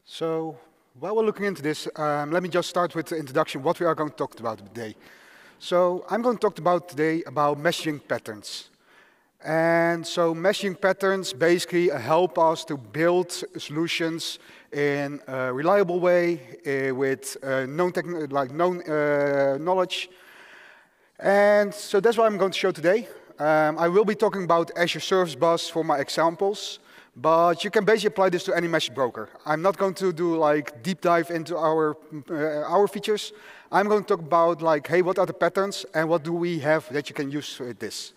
So while we're looking into this, let me just start with the introduction, what we are going to talk about today. So I'm going to talk about today about messaging patterns. And so messaging patterns basically help us to build solutions in a reliable way with known knowledge. And so that's what I'm going to show today. I will be talking about Azure Service Bus for my examples, but you can basically apply this to any message broker. I'm not going to do like deep dive into our features. I'm going to talk about like, hey, what are the patterns and what do we have that you can use with this.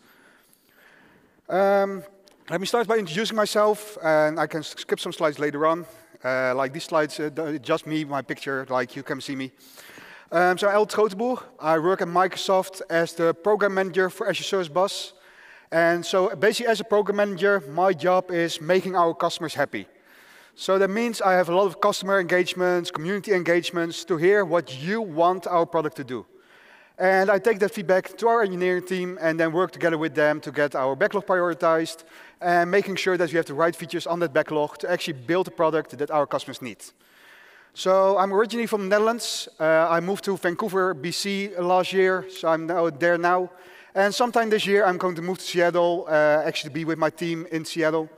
Let me start by introducing myself, and I can skip some slides later on. Like these slides, just me, my picture, like you can see me. So I'm El Troteboer. I work at Microsoft as the program manager for Azure Service Bus. And so basically as a program manager, my job is making our customers happy. So that means I have a lot of customer engagements, community engagements to hear what you want our product to do. And I take that feedback to our engineering team and then work together with them to get our backlog prioritized and making sure that we have the right features on that backlog to actually build a product that our customers need. So I'm originally from the Netherlands. I moved to Vancouver, BC last year, so I'm there now. And sometime this year, I'm going to move to Seattle, actually be with my team in Seattle.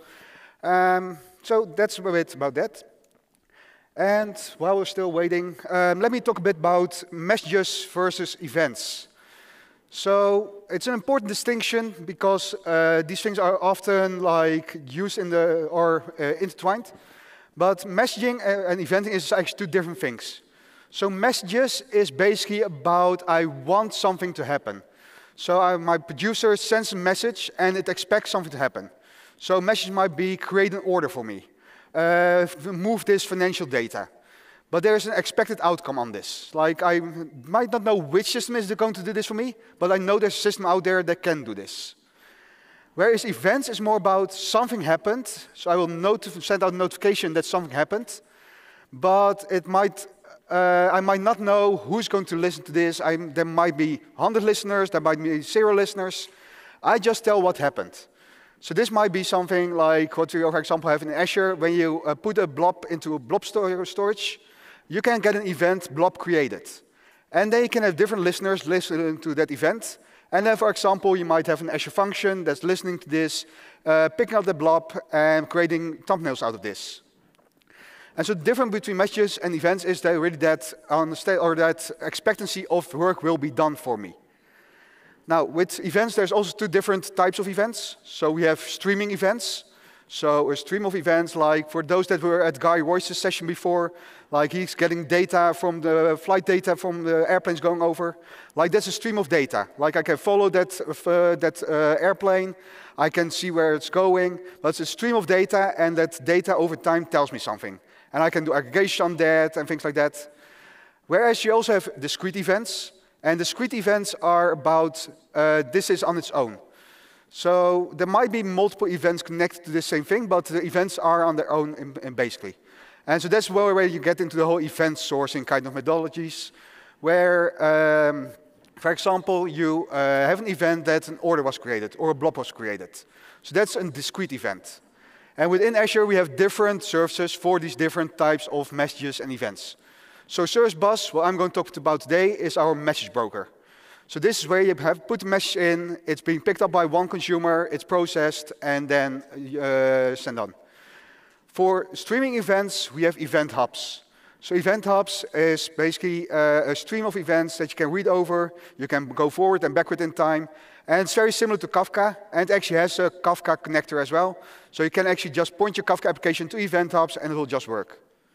So that's a bit about that. And while we're still waiting, let me talk a bit about messages versus events. So it's an important distinction because these things are often like used in the or intertwined. But messaging and eventing is actually two different things. So messages is basically about I want something to happen. So my producer sends a message and it expects something to happen. So a message might be create an order for me, move this financial data. But there's an expected outcome on this. Like I might not know which system is going to do this for me, but I know there's a system out there that can do this. Whereas events is more about something happened, so I will send out a notification that something happened, but it might, I might not know who's going to listen to this. There might be 100 listeners, there might be 0 listeners. I just tell what happened. So this might be something like what we, for example, have in Azure. When you put a blob into a blob storage, you can get an event blob created. And then you can have different listeners listen to that event. And then, for example, you might have an Azure function that's listening to this, picking up the blob and creating thumbnails out of this. And so the difference between messages and events is that really that that expectancy of work will be done for me. Now, with events, there's also two different types of events. So we have streaming events. So a stream of events, like for those that were at Guy Royce's session before, like he's getting data from the flight data from the airplanes going over. Like that's a stream of data. Like I can follow that airplane, I can see where it's going, but it's a stream of data, and that data over time tells me something. And I can do aggregation on that and things like that. Whereas you also have discrete events, and discrete events are about this is on its own. So there might be multiple events connected to the same thing, but the events are on their own basically. And so that's where you get into the whole event sourcing kind of methodologies, where, for example, you have an event that an order was created or a blob was created. So that's a discrete event. And within Azure, we have different services for these different types of messages and events. So Service Bus, what I'm going to talk about today, is our message broker. So this is where you have put the message in, it's being picked up by one consumer, it's processed, and then sent on. For streaming events, we have event hubs. So event hubs is basically a stream of events that you can read over, you can go forward and backward in time, and it's very similar to Kafka, and it actually has a Kafka connector as well. So you can actually just point your Kafka application to event hubs, and it will just work.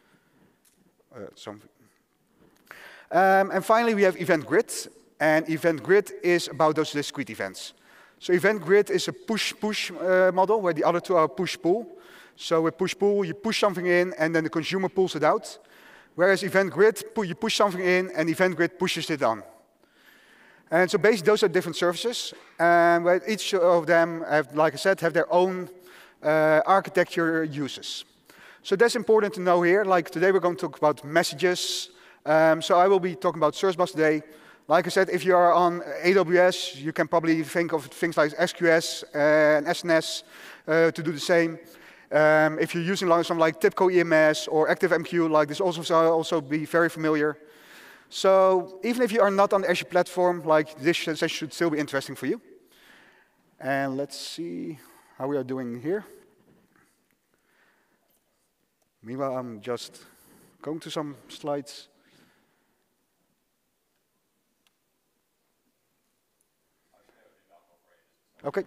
And finally, we have Event Grid. And Event Grid is about those discrete events. So Event Grid is a push-push model, where the other two are push-pull. So with push-pull, you push something in, and then the consumer pulls it out. Whereas Event Grid, you push something in, and Event Grid pushes it on. And so basically, those are different services. And where each of them, have, like I said, have their own architecture uses. So that's important to know here. Like today, we're going to talk about messages. So I will be talking about Service Bus today. Like I said, if you are on AWS, you can probably think of things like SQS and SNS to do the same. If you're using like something like TIBCO EMS or ActiveMQ, like this also be very familiar. So even if you are not on the Azure platform, like this session should still be interesting for you. And let's see how we are doing here. Meanwhile, I'm just going to some slides. Okay.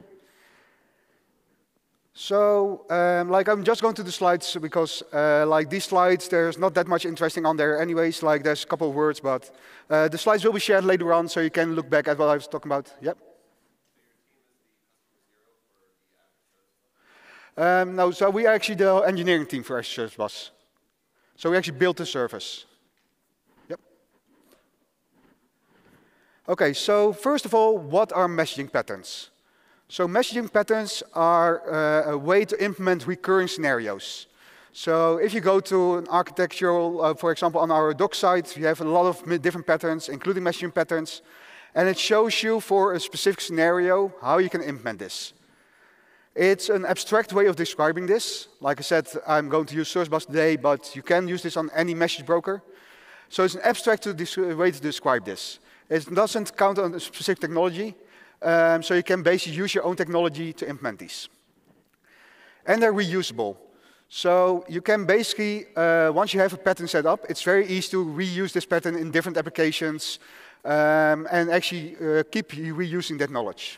So, like I'm just going to the slides because, like these slides, there's not that much interesting on there, anyways. Like there's a couple of words, but the slides will be shared later on, so you can look back at what I was talking about. Yep. No, so we are actually the engineering team for Azure Service Bus. So we actually built the service. Yep. Okay, so first of all, what are messaging patterns? So messaging patterns are a way to implement recurring scenarios. So if you go to an architectural, for example, on our doc site, we have a lot of different patterns, including messaging patterns. And it shows you for a specific scenario how you can implement this. It's an abstract way of describing this. Like I said, I'm going to use Service Bus today, but you can use this on any message broker. So it's an abstract way to describe this. It doesn't count on a specific technology. So you can basically use your own technology to implement these. And they're reusable. So you can basically, once you have a pattern set up, it's very easy to reuse this pattern in different applications and actually keep reusing that knowledge.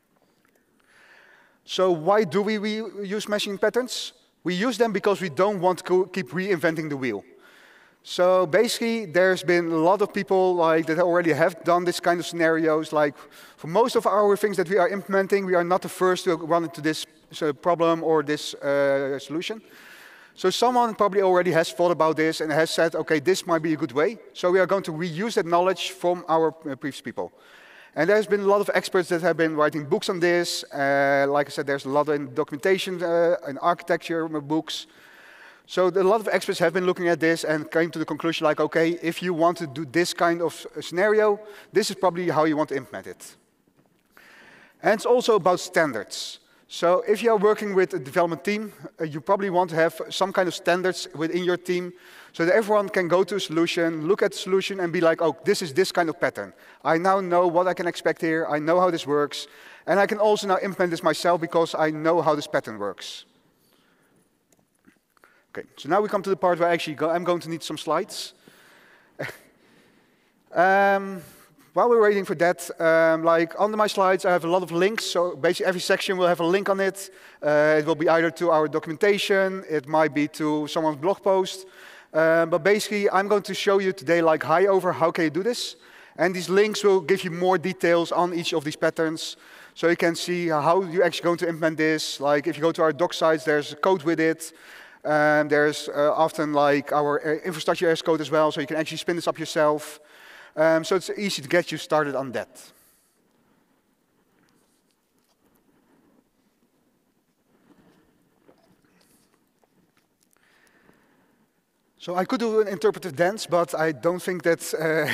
So why do we use messaging patterns? We use them because we don't want to keep reinventing the wheel. So basically, there's been a lot of people like that already have done this kind of scenarios. Like for most of our things that we are implementing, we are not the first to run into this problem or this solution. So someone probably already has thought about this and has said, okay, this might be a good way. So we are going to reuse that knowledge from our previous people. And there's been a lot of experts that have been writing books on this. Like I said, there's a lot in documentation and architecture books. So a lot of experts have been looking at this and came to the conclusion like, okay, if you want to do this kind of scenario, this is probably how you want to implement it. And it's also about standards. So if you are working with a development team, you probably want to have some kind of standards within your team so that everyone can go to a solution, look at the solution and be like, oh, this is this kind of pattern. I now know what I can expect here. I know how this works. And I can also now implement this myself because I know how this pattern works. Okay, so now we come to the part where I'm going to need some slides. While we're waiting for that, like under my slides, I have a lot of links. So basically every section will have a link on it. It will be either to our documentation, it might be to someone's blog post. But basically, I'm going to show you today like high over how can you do this. And these links will give you more details on each of these patterns. So you can see how you're actually going to implement this. Like if you go to our doc sites, there's code with it. There's often like our infrastructure as code as well, so you can actually spin this up yourself. So it's easy to get you started on that. So I could do an interpretive dance, but I don't think that's... I'll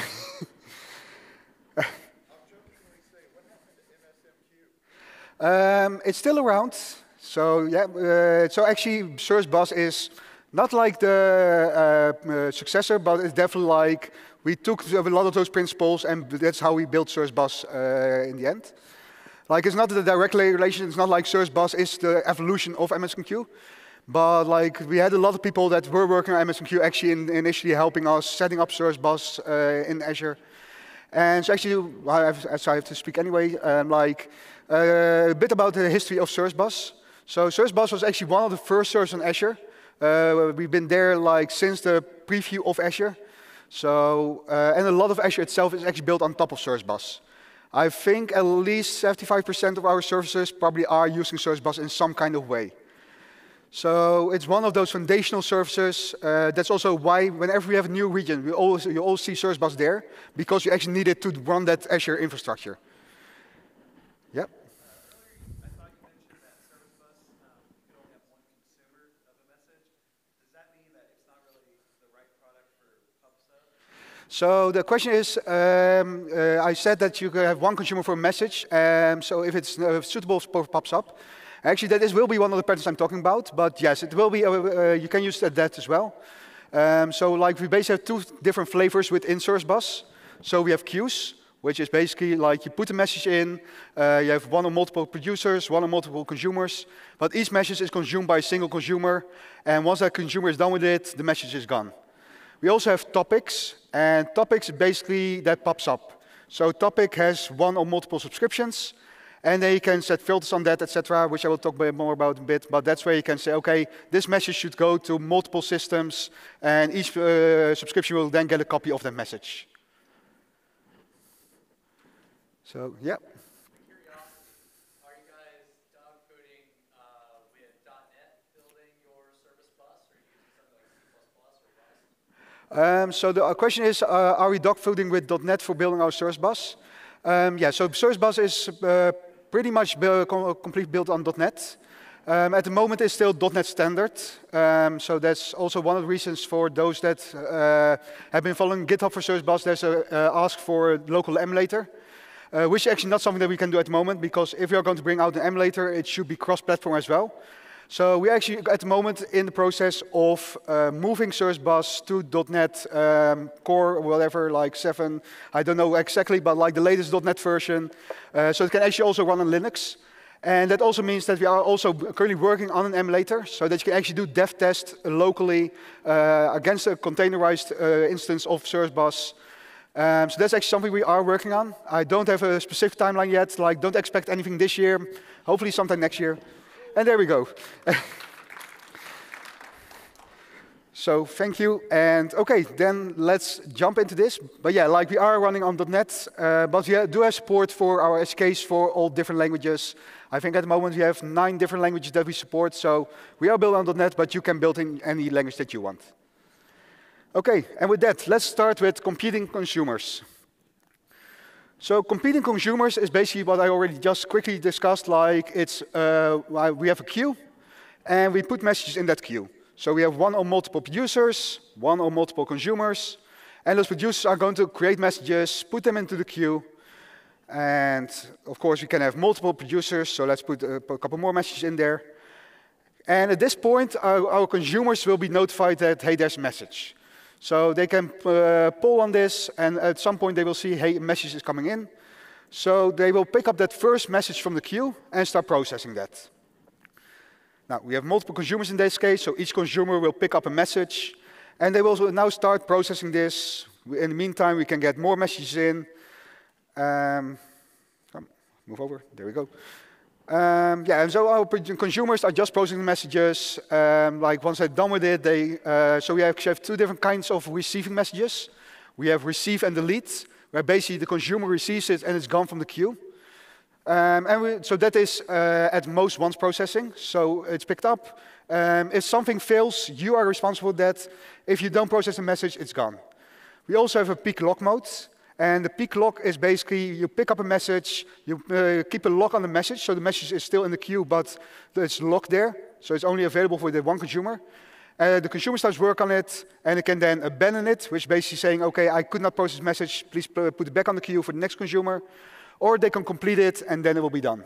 jokingly say, what happened to MSMQ? It's still around. So yeah, so actually Service Bus is not like the successor, but it's definitely like we took a lot of those principles and that's how we built Service Bus in the end. Like it's not the direct relation, it's not like Service Bus is the evolution of MSMQ, but like we had a lot of people that were working on MSMQ actually initially helping us setting up Service Bus in Azure. And so actually, as I have to speak anyway, a bit about the history of Service Bus. So Service Bus was actually one of the first services on Azure. We've been there like since the preview of Azure. So, and a lot of Azure itself is actually built on top of Service Bus. I think at least 75% of our services probably are using Service Bus in some kind of way. So it's one of those foundational services. That's also why whenever we have a new region, you all see Service Bus there, because you actually need it to run that Azure infrastructure. Yep. I thought you mentioned that Service Bus, you could only have one consumer of a message. Does that mean that it's not really the right product for PubSub? So the question is, I said that you can have one consumer for a message. So if it's suitable for PubSub, Actually, will be one of the patterns I'm talking about, but yes, it will be, you can use that as well. So like we basically have two different flavors within Service Bus. So we have queues, which is basically like you put a message in, you have one or multiple producers, one or multiple consumers, but each message is consumed by a single consumer, and once that consumer is done with it, the message is gone. We also have topics, and topics basically that pops up. So topic has one or multiple subscriptions, and then you can set filters on that, etc., which I will talk more about in a bit, but that's where you can say, okay, this message should go to multiple systems, and each subscription will then get a copy of that message. So, yeah. Curiosity, are you guys dog coding with .NET building your Service Bus, or are you using something like C++ or Rust? So the question is, are we dog fooding with .NET for building our Service Bus? Yeah, so Service Bus is pretty much completely built on .NET. At the moment, it's still .NET Standard. So that's also one of the reasons for those that have been following GitHub for Service Bus. There's a ask for a local emulator, which is actually not something that we can do at the moment, because if we are going to bring out an emulator, it should be cross-platform as well. So we're actually at the moment in the process of moving Service Bus to .NET Core or whatever, like 7, I don't know exactly, but like the latest .NET version. So it can actually also run on Linux. And that also means that we are also currently working on an emulator, so that you can actually do dev test locally against a containerized instance of Service Bus. So that's actually something we are working on. I don't have a specific timeline yet, like don't expect anything this year, hopefully sometime next year. And there we go. So thank you. And OK, then let's jump into this. But yeah, like we are running on .NET, but we do have support for our SDKs for all different languages. I think at the moment we have 9 different languages that we support. So we are built on .NET, but you can build in any language that you want. OK, and with that, let's start with competing consumers. So competing consumers is basically what I already just quickly discussed. Like it's we have a queue, and we put messages in that queue. So we have one or multiple producers, one or multiple consumers, and those producers are going to create messages, put them into the queue, and of course we can have multiple producers. So let's put a couple more messages in there. And at this point, our consumers will be notified that hey, there's a message. So they can poll on this, and at some point they will see, hey, a message is coming in. So they will pick up that first message from the queue and start processing that. Now, we have multiple consumers in this case, so each consumer will pick up a message, and they will now start processing this. In the meantime, we can get more messages in. Move over, there we go. Yeah, and so our consumers are just processing messages. Like once they're done with it, so we actually have 2 different kinds of receiving messages. We have receive and delete, where basically the consumer receives it and it's gone from the queue. So that is at most once processing. So it's picked up. If something fails, you are responsible for that. If you don't process a message, it's gone. We also have a peak lock mode. And the peak lock is basically you pick up a message, you keep a lock on the message, so the message is still in the queue, but it's locked there, so it's only available for the one consumer. The consumer starts work on it, and it can then abandon it, which is basically saying, OK, I could not process message, please put it back on the queue for the next consumer. Or they can complete it, and then it will be done.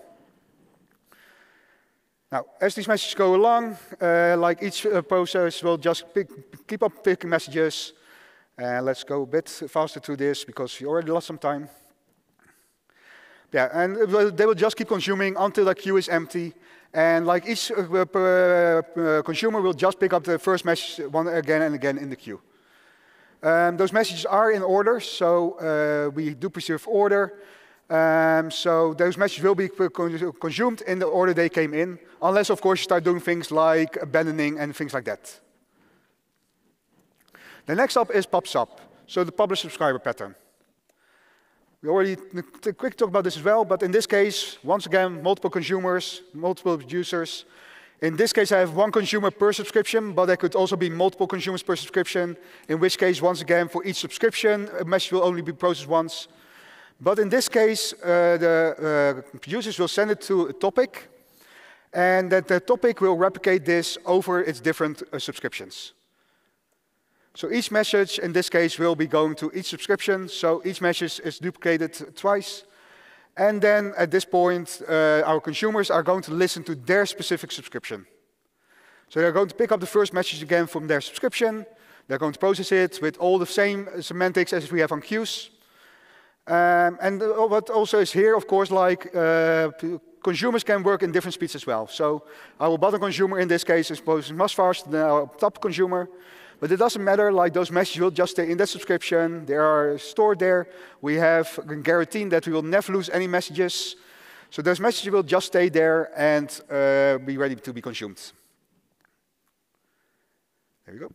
Now, as these messages go along, like each process will just keep up picking messages. Let's go a bit faster through this, because we already lost some time. Yeah, and they will just keep consuming until the queue is empty. And like each consumer will just pick up the first message one again and again in the queue. Those messages are in order, so we do preserve order. So those messages will be consumed in the order they came in, unless, of course, you start doing things like abandoning and things like that. The next up is PubSub, so the publish-subscriber pattern. We already quickly talked about this as well, but in this case, once again, multiple consumers, multiple users. In this case, I have one consumer per subscription, but there could also be multiple consumers per subscription, in which case, once again, for each subscription, a message will only be processed once. But in this case, the users will send it to a topic, and that the topic will replicate this over its different subscriptions. So each message, in this case, will be going to each subscription. So each message is duplicated twice. And then at this point, our consumers are going to listen to their specific subscription. So they're going to pick up the first message again from their subscription. They're going to process it with all the same semantics as we have on queues. And what also is here, of course, like consumers can work in different speeds as well. So our bottom consumer in this case is processing much faster than our top consumer. But it doesn't matter, like those messages will just stay in that subscription. They are stored there. We have guaranteed that we will never lose any messages. So those messages will just stay there and be ready to be consumed. There we go.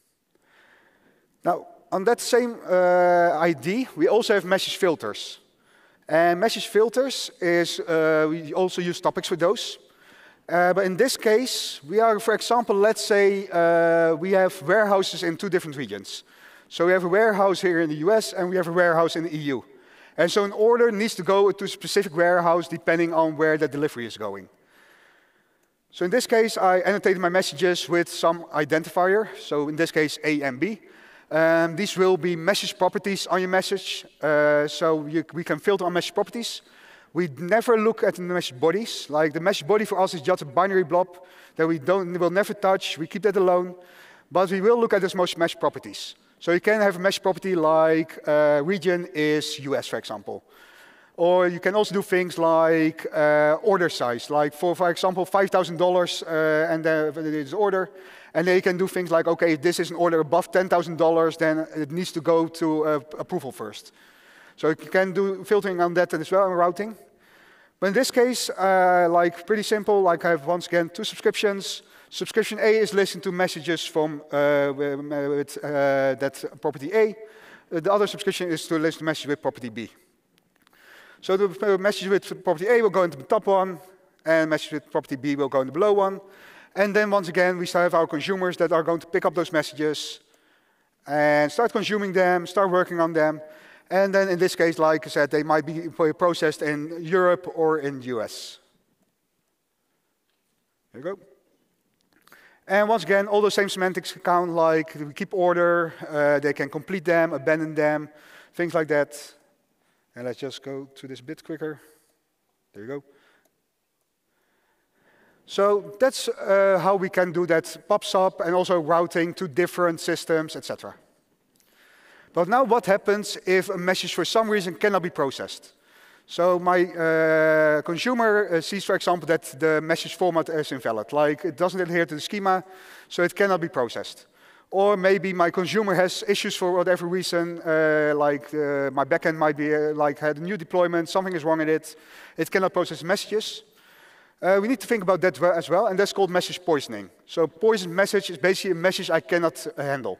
Now, on that same ID, we also have message filters. And message filters is, we also use topics for those. But in this case, we are, for example, let's say we have warehouses in 2 different regions. So we have a warehouse here in the US and we have a warehouse in the EU. And so an order needs to go to a specific warehouse depending on where the delivery is going. So in this case, I annotated my messages with some identifier. So in this case, A and B. These will be message properties on your message. We can filter on message properties. We never look at the message bodies. Like the message body for us is just a binary blob that we will never touch. We keep that alone. But we will look at this most message properties. So you can have a message property like region is US, for example. Or you can also do things like order size. Like for example, $5,000 and it is order. And then you can do things like, okay, if this is an order above $10,000, then it needs to go to approval first. So you can do filtering on that as well and routing. But in this case, like pretty simple, like I have once again 2 subscriptions. Subscription A is listening to messages from that property A. The other subscription is to listen to messages with property B. So the message with property A will go into the top one, and message with property B will go into the below one. And then once again, we still have our consumers that are going to pick up those messages and start consuming them, start working on them. And then in this case, like I said, they might be processed in Europe or in the US. There you go. And once again, all those same semantics count, like we keep order, they can complete them, abandon them, things like that. And let's just go to this a bit quicker. There you go. So that's how we can do that pops up and also routing to different systems, etc. But now what happens if a message for some reason cannot be processed? So my consumer sees, for example, that the message format is invalid, like it doesn't adhere to the schema, so it cannot be processed. Or maybe my consumer has issues for whatever reason, like my backend might be like had a new deployment, something is wrong in it, it cannot process messages. We need to think about that as well, and that's called message poisoning. So poisoned message is basically a message I cannot handle.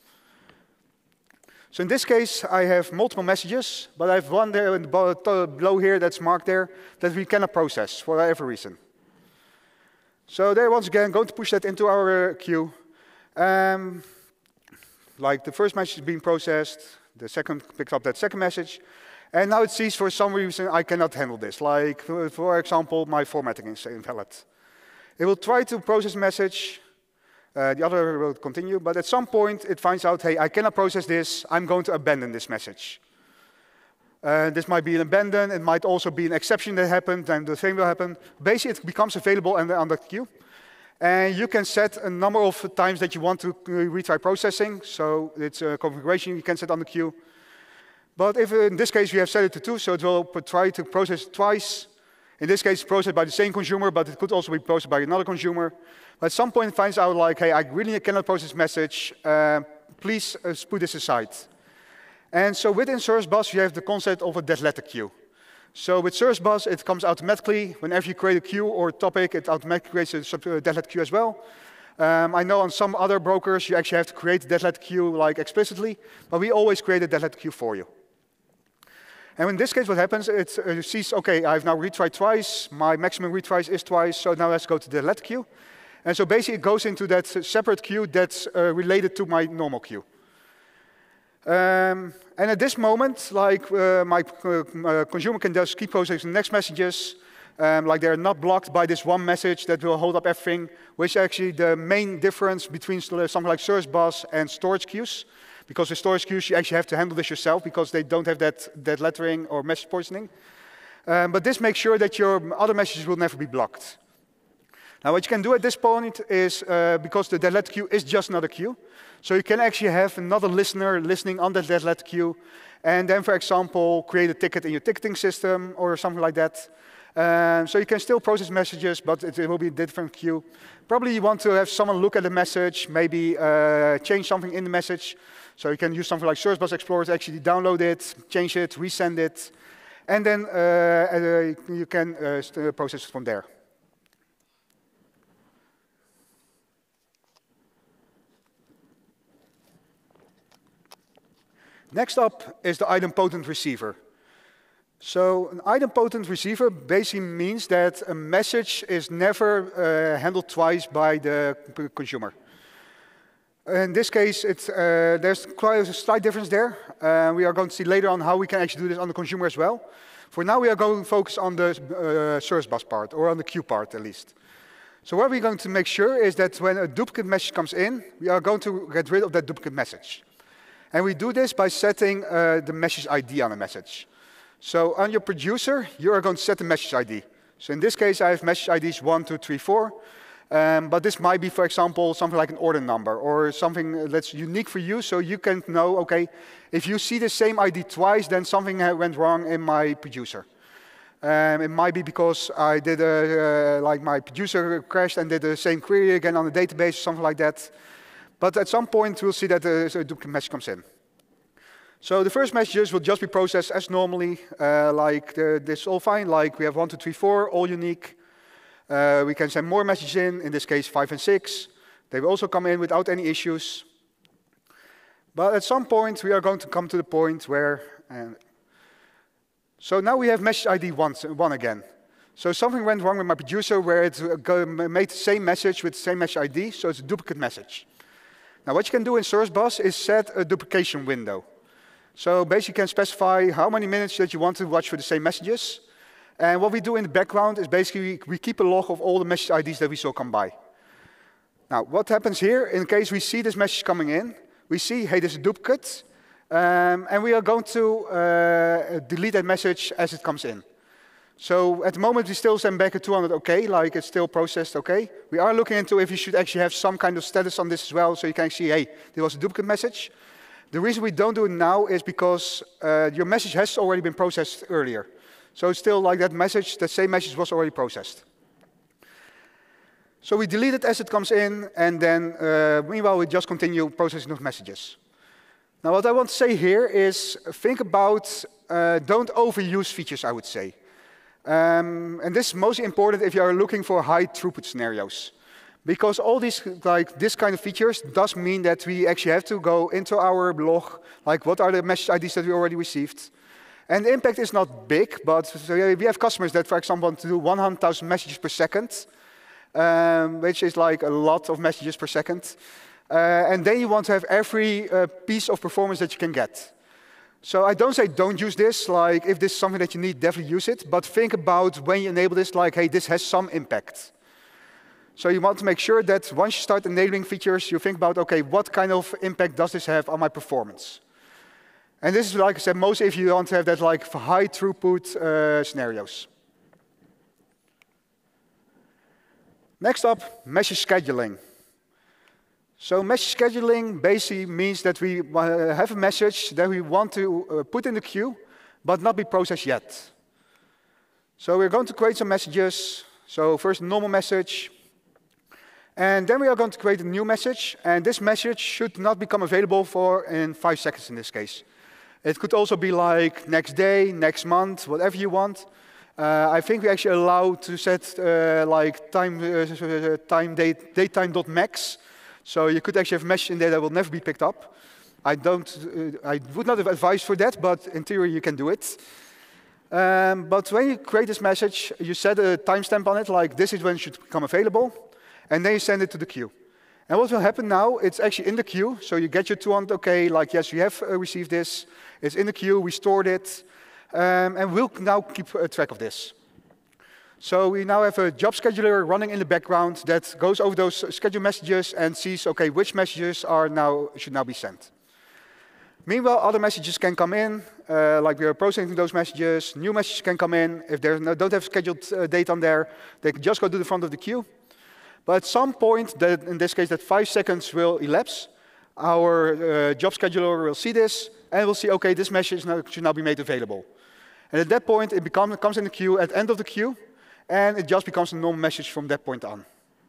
So in this case, I have multiple messages, but I have one there below here that's marked there that we cannot process for whatever reason. So there, once again, going to push that into our queue. Like the first message is being processed, the second picks up that second message, and now it sees for some reason I cannot handle this. Like, for example, my formatting is invalid. It will try to process message. The other will continue, but at some point it finds out, hey, I cannot process this, I'm going to abandon this message. This might be an abandon, it might also be an exception that happened, and the same will happen. Basically, it becomes available on the queue. And you can set a number of times that you want to retry processing, so it's a configuration you can set on the queue. But if in this case we have set it to 2, so it will try to process it twice. In this case, it's processed by the same consumer, but it could also be processed by another consumer. But at some point it finds out like, hey, I really cannot process message. Please put this aside. And so within Service Bus, you have the concept of a dead letter queue. So with Service Bus, it comes automatically. Whenever you create a queue or a topic, it automatically creates a dead letter queue as well. I know on some other brokers, you actually have to create a dead letter queue like explicitly, but we always create a dead letter queue for you. And in this case, what happens, it sees, okay, I've now retried twice, my maximum retries is twice, so now let's go to the letter queue. And so basically it goes into that separate queue that's related to my normal queue. And at this moment, like my consumer can just keep processing the next messages, like they're not blocked by this one message that will hold up everything, which is actually the main difference between something like Service Bus and storage queues. Because with storage queues, you actually have to handle this yourself because they don't have that lettering or message poisoning. But this makes sure that your other messages will never be blocked. Now, what you can do at this point is, because the dead letter queue is just another queue, so you can actually have another listener listening on that dead letter queue, and then, for example, create a ticket in your ticketing system or something like that. So you can still process messages, but it will be a different queue. Probably you want to have someone look at the message, maybe change something in the message. So you can use something like Service Bus Explorer to actually download it, change it, resend it, and then you can process it from there. Next up is the idempotent receiver. So an idempotent receiver basically means that a message is never handled twice by the consumer. In this case, there's quite a slight difference there. We are going to see later on how we can actually do this on the consumer as well. For now, we are going to focus on the service bus part, or on the queue part at least. So what we're going to make sure is that when a duplicate message comes in, we are going to get rid of that duplicate message. And we do this by setting the message ID on a message. So on your producer, you are going to set the message ID. So in this case, I have message IDs 1, 2, 3, 4. But this might be, for example, something like an order number or something that's unique for you, so you can know, okay, if you see the same ID twice, then something went wrong in my producer. It might be because I did like my producer crashed and did the same query again on the database or something like that. But at some point, we'll see that a duplicate message comes in. So the first messages will just be processed as normally, this is all fine, like we have 1, 2, 3, 4, all unique. We can send more messages in this case 5 and 6. They will also come in without any issues. But at some point, we are going to come to the point where, so now we have message ID 1 again. So something went wrong with my producer where it made the same message with the same message ID, so it's a duplicate message. Now what you can do in Service Bus is set a duplication window. So basically you can specify how many minutes that you want to watch for the same messages. And what we do in the background is basically we keep a log of all the message IDs that we saw come by. Now what happens here, in case we see this message coming in, we see, hey, this is a duplicate, and we are going to delete that message as it comes in. So at the moment we still send back a 200 OK, like it's still processed OK. We are looking into if you should actually have some kind of status on this as well, so you can see, hey, there was a duplicate message. The reason we don't do it now is because your message has already been processed earlier. So it's still like that message, the same message was already processed. So we delete it as it comes in, and then meanwhile we just continue processing those messages. Now what I want to say here is think about, don't overuse features, I would say. And this is most important if you are looking for high throughput scenarios. Because all these, like this kind of features does mean that we actually have to go into our log, like what are the message IDs that we already received. And the impact is not big, but so we have customers that, for example, want to do 100,000 messages per second, which is like a lot of messages per second. And then you want to have every piece of performance that you can get. So I don't say don't use this, like if this is something that you need, definitely use it. But think about when you enable this, like, hey, this has some impact. So you want to make sure that once you start enabling features, you think about, okay, what kind of impact does this have on my performance? And this is, like I said, mostly if you want to have that like for high throughput scenarios. Next up, message scheduling. So message scheduling basically means that we have a message that we want to put in the queue, but not be processed yet. So we're going to create some messages. So first, a normal message. And then we are going to create a new message. And this message should not become available in 5 seconds in this case. It could also be like next day, next month, whatever you want. I think we actually allow to set like datetime.max. So you could actually have a message in there that will never be picked up. I would not have advised for that, but in theory you can do it. But when you create this message, you set a timestamp on it, like this is when it should become available, and then you send it to the queue. And what will happen now, it's actually in the queue, so you get your 200 OK, like yes, you have received this, it's in the queue, we stored it, and we'll now keep track of this. So we now have a job scheduler running in the background that goes over those scheduled messages and sees, okay, which messages should now be sent. Meanwhile, other messages can come in, like we are processing those messages. New messages can come in. If they don't have scheduled date on there, they can just go to the front of the queue. But at some point, in this case, that 5 seconds will elapse. Our job scheduler will see this, and will see, OK, this message should now be made available. And at that point, it comes in the queue at the end of the queue, and it just becomes a normal message from that point on.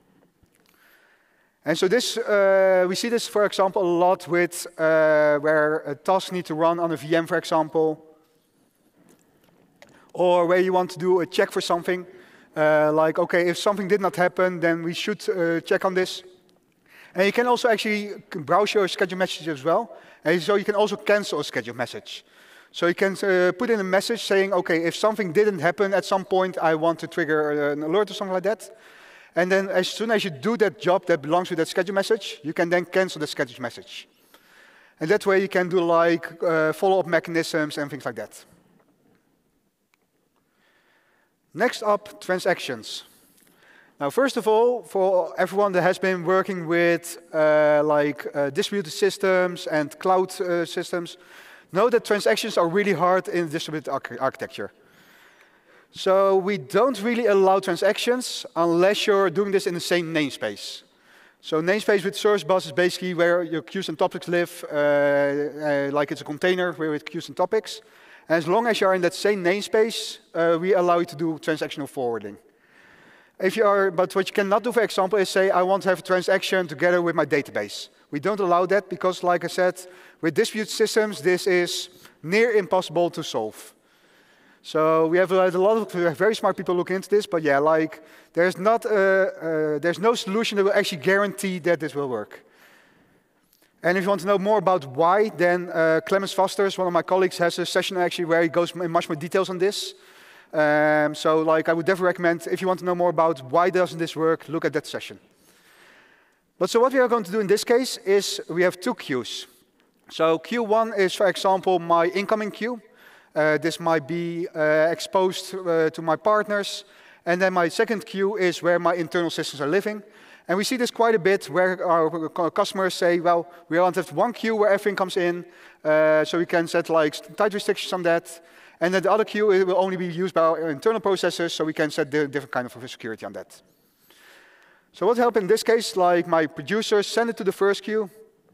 And so this, we see this, for example, a lot with where tasks need to run on a VM, for example, or where you want to do a check for something. Like, OK, if something did not happen, then we should check on this. And you can also actually browse your scheduled messages as well. And so you can also cancel a scheduled message. So you can put in a message saying, OK, if something didn't happen at some point, I want to trigger an alert or something like that. And then as soon as you do that job that belongs to that scheduled message, you can then cancel the scheduled message. And that way you can do like follow-up mechanisms and things like that. Next up, transactions. Now, first of all, for everyone that has been working with distributed systems and cloud systems, know that transactions are really hard in distributed architecture. So we don't really allow transactions unless you're doing this in the same namespace. So namespace with service bus is basically where your queues and topics live, like it's a container with queues and topics. And as long as you're in that same namespace, we allow you to do transactional forwarding. But what you cannot do, for example, is say, I want to have a transaction together with my database. We don't allow that because, like I said, with distributed systems, this is near impossible to solve. So we have a lot of very smart people looking into this, but yeah, like there's no solution that will actually guarantee that this will work. And if you want to know more about why, then Clemens Vasters, one of my colleagues, has a session actually where he goes in much more details on this. So like I would definitely recommend, if you want to know more about why doesn't this work, look at that session. But so what we are going to do in this case is we have 2 queues. So queue 1 is, for example, my incoming queue. This might be exposed to my partners. And then my second queue is where my internal systems are living. And we see this quite a bit where our customers say, well, we want to have 1 queue where everything comes in. So we can set like tight restrictions on that. And then the other queue will only be used by our internal processors, so we can set the different kind of security on that. So what happened in this case, like my producers send it to the first queue.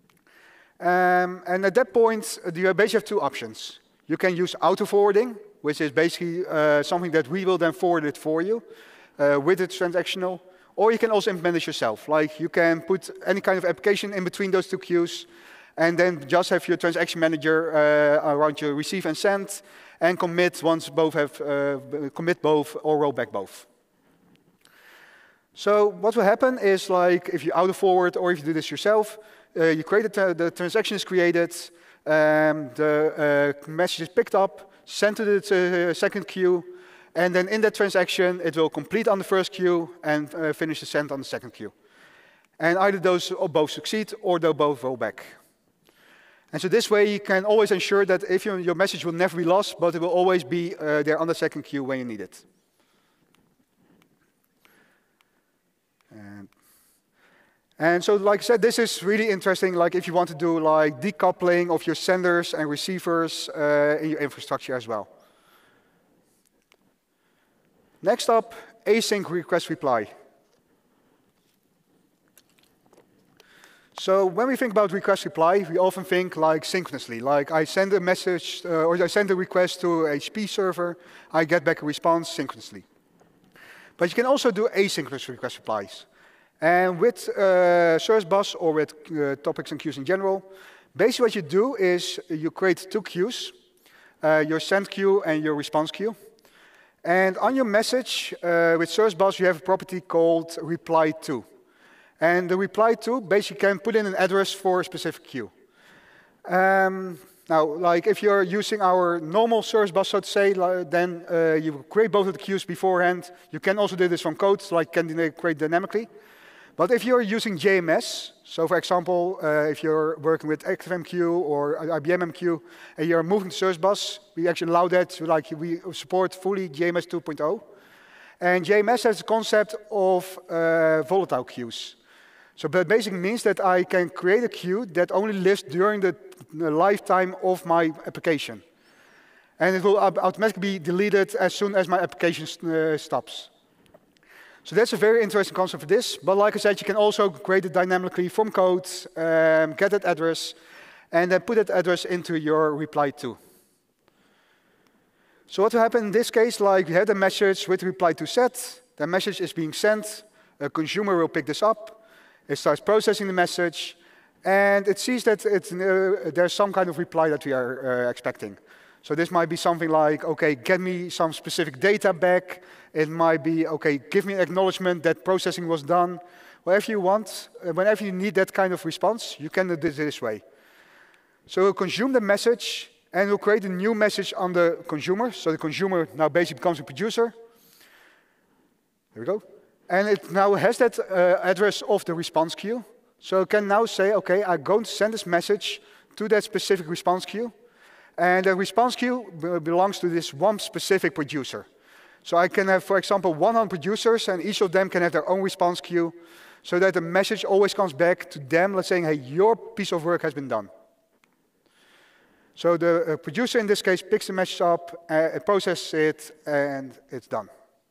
And at that point, you basically have 2 options. You can use auto-forwarding, which is basically something that we will then forward it for you with the transactional. Or you can also implement it yourself. Like you can put any kind of application in between those 2 queues, and then just have your transaction manager around your receive and send, and commit once both have commit both or roll back both. So what will happen is, like if you auto-forward or if you do this yourself, you create the transaction is created, the message is picked up, sent to the second queue, and then in that transaction it will complete on the first queue and finish the send on the second queue. And either those or both succeed or they'll both roll back. And so this way you can always ensure that if your message will never be lost, but it will always be there on the second queue when you need it. And so, like I said, this is really interesting. Like if you want to do like decoupling of your senders and receivers in your infrastructure as well. Next up, async request reply. So when we think about request reply, we often think like synchronously. Like I send a message or I send a request to a HP server, I get back a response synchronously. But you can also do asynchronous request replies. And with Service Bus or with topics and queues in general, basically what you do is you create 2 queues, your send queue and your response queue. And on your message with Service Bus, you have a property called reply to. And the reply to basically can put in an address for a specific queue. Now, like if you're using our normal Service Bus, so to say, then you create both of the queues beforehand. You can also do this from code, like can create dynamically. But if you're using JMS, so for example, if you're working with ActiveMQ or IBM MQ, and you're moving to Service Bus, we actually allow that. Like we support fully JMS 2.0. And JMS has the concept of volatile queues. So that basically means that I can create a queue that only lives during the the lifetime of my application. And it will automatically be deleted as soon as my application stops. So that's a very interesting concept for this. But like I said, you can also create it dynamically from code, get that address, and then put that address into your reply to. So what will happen in this case, like we had a message with reply to set, the message is being sent, a consumer will pick this up, it starts processing the message, and it sees that there's some kind of reply that we are expecting. So this might be something like, okay, get me some specific data back. It might be, okay, give me an acknowledgement that processing was done. Whatever you want, whenever you need that kind of response, you can do this way. So we'll consume the message, and we'll create a new message on the consumer. So the consumer now basically becomes a producer. There we go. And it now has that address of the response queue. So it can now say, okay, I'm going to send this message to that specific response queue. And the response queue belongs to this one specific producer. So I can have, for example, 100 producers, and each of them can have their own response queue, so that the message always comes back to them, let's saying, hey, your piece of work has been done. So the producer in this case picks the message up, processes it, and it's done.